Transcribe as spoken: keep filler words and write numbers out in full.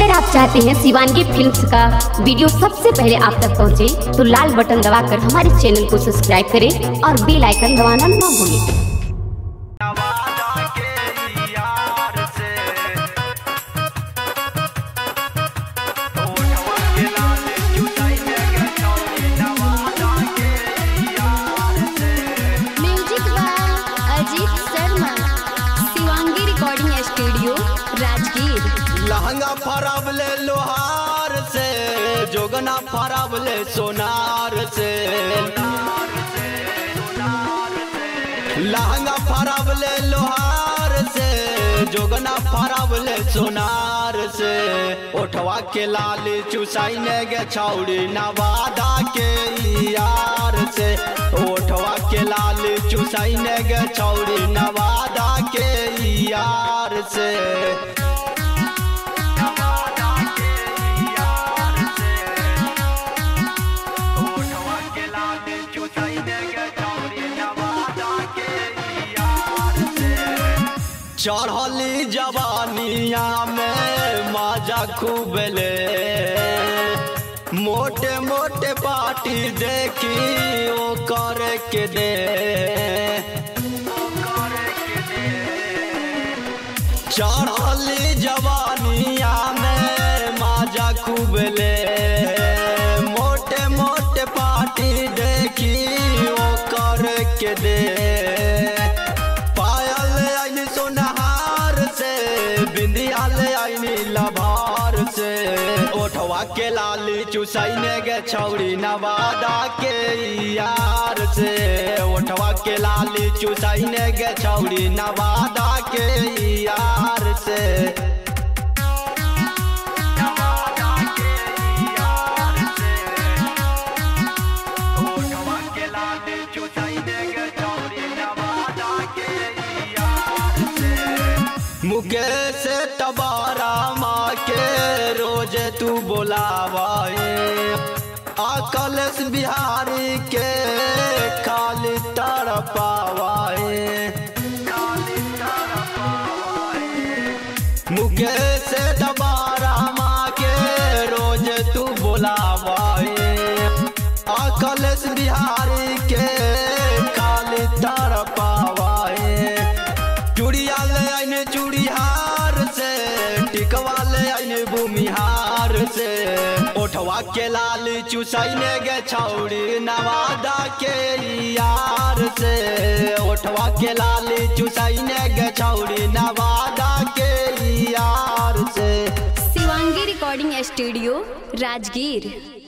अगर आप चाहते हैं शिवांगी फिल्म्स का वीडियो सबसे पहले आप तक पहुंचे, तो लाल बटन दबाकर हमारे चैनल को सब्सक्राइब करें और बेल आइकन दबाना ना भूलें। स्टूडियो राजगीर। लहंगा फराब ले लोहार से, जोगना फराब ले सोनार से। लहंगा फराब ले लोहार से, जोगना फराब ले सोनार से। ओठवा के लाल चुसाइने गे छौड़ी नवादा के यार से। ओठवा के लाल चुसाइने गे छौड़ी नवादा के यार से। चढ़ली जवानिया में मजा खूब ले, मोटे मोटे पार्टी देखी ओ करे के दे। चढ़ली जवानिया में मजा खूब ले, मोटे मोटे पार्टी देखी ओ करे के दे। लभार से ओठवा के लाली चुसाइने गे छौड़ी नवादा के यार से। ओठवा के लाली चुसाइने गे छौड़ी नवादा के यार से। मुकेश तबारा माँ के रोज तू बोलावाए, अकलेश बिहारी के खाली तड़पावाए। मुकेश तबारा माँ के रोज तू बोलावाए, अकलेश बिहारी के खाली तड़पावाए। चूड़िया ले आइने चूड़ीहार से, टिकवा ले आइने भूमिहार से। ओठवा के लाल चुसाइने गे छौड़ी नवादा के यार से। ओठवा के लाल चुसाइने गे छौड़ी नवादा के यार से। Shivangi recording studio Rajgir.